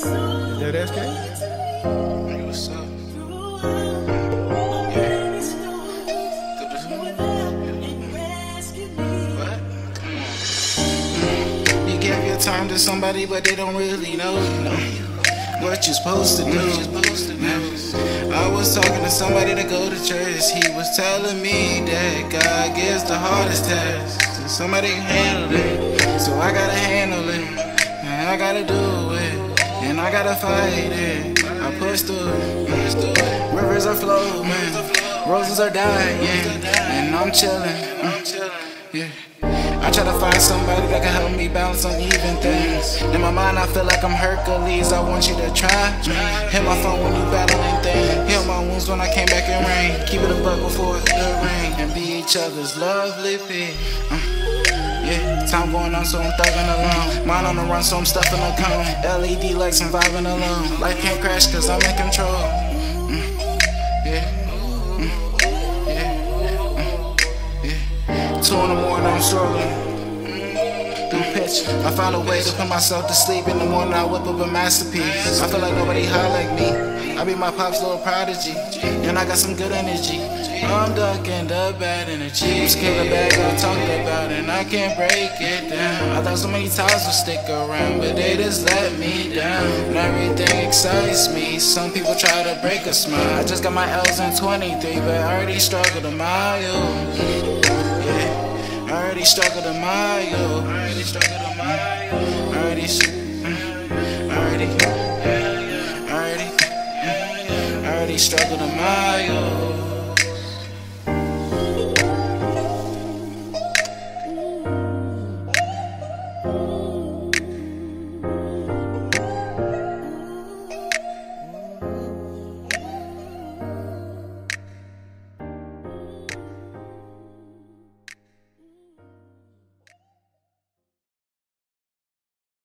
That SK? Hey, what's up? What? You give your time to somebody, but they don't really know what you're supposed to do. I was talking to somebody to go to church. He was telling me that God gives the hardest test. So somebody can handle it, so I gotta handle it, and I gotta do it, and I gotta fight it. I push through it. Rivers are flowing, roses are dying, and I'm chilling. Yeah. I try to find somebody that can help me balance uneven things. In my mind I feel like I'm Hercules, I want you to try. Hit my phone when you battling things. Heal my wounds when I came back in rain. Keep it a buck before the rain, and be each other's lovely pig. Yeah, time going on, so I'm thugging alone. Mine on the run, so I'm stuffing a cone. LED lights, I'm vibing alone. Life can't crash, cause I'm in control. Yeah. 2 in the morning, I'm struggling through pitch. I found a way to put myself to sleep. In the morning, I whip up a masterpiece. I feel like nobody high like me. I be my pop's little prodigy, and I got some good energy. I'm ducking the bad energy. Scared the bag I talked about, and I can't break it down. I thought so many times would stick around, but they just let me down. And everything excites me. Some people try to break a smile. I just got my L's in 23, but I already struggled a mile. I already struggled a mile. I already struggled a mile.